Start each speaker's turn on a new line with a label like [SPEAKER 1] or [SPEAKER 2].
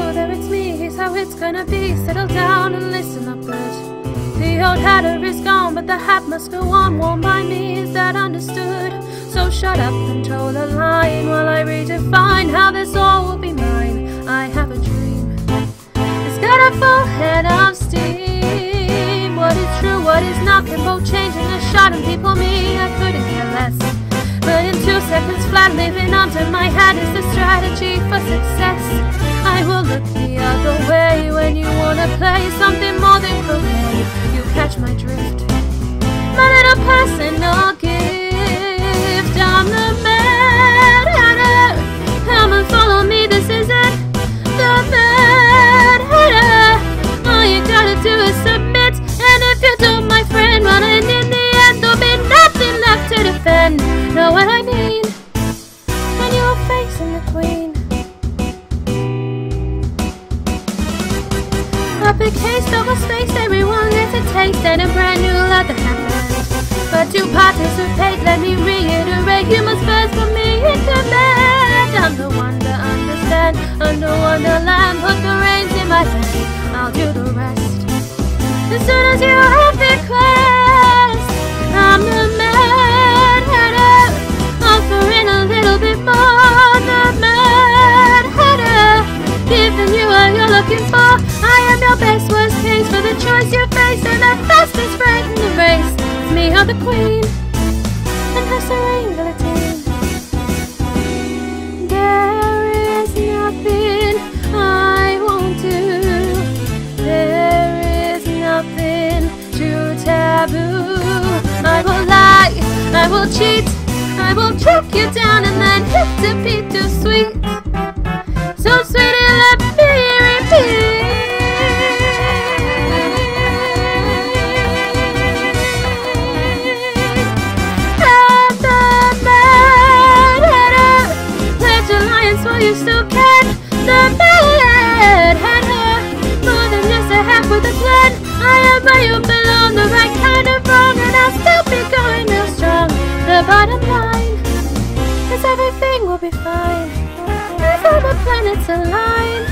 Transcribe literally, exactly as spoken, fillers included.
[SPEAKER 1] there it's me, here's how it's gonna be. Settle down and listen up good. The old hatter is gone, but the hat must go on. Worn by me, is that understood? So shut up and toe the line while I redefine how this all will be mine. I have a dream, it's got a full head of steam. What is true, what is not, can both change in a shot. And people me, I couldn't care less. But in two seconds flat, living under my hat is the strategy for success. I will look the other way when you wanna play something more than croquet. You catch my drift, my little personal gift. I'm the Mad Hatter, come and follow me, this is it. The Mad Hatter, all you gotta do is submit. And if you do, my friend, well then in the end there'll be nothing left to defend. Know what I mean? When you're facing the queen. Uppercase, double spaced, everyone gets a taste and a brand new leather hat. But to participate, let me reiterate, you must first put me in command. I'm the one to understand, under Wonderland, put the reins in my hand, I'll do the rest. As soon as you have request, I'm the Mad Hatter, offering a little bit more. The Mad Hatter, giving you what you're looking for. I am your best worst case for the choice you face, and the fastest friend in the race. It's me or the queen, and her serene guillotine. There is nothing I won't do. There is nothing too taboo. I will lie, I will cheat, I will track you down and then hit to be too sweet. So sweetie, let me repeat. I'm the Mad Hatter, pledge alliance while you still can. The Mad Hatter, more than just a hat with a plan. I am where you belong, the right kind of wrong, and I'll still be going real strong. The bottom line is everything will be fine. If all the planets align,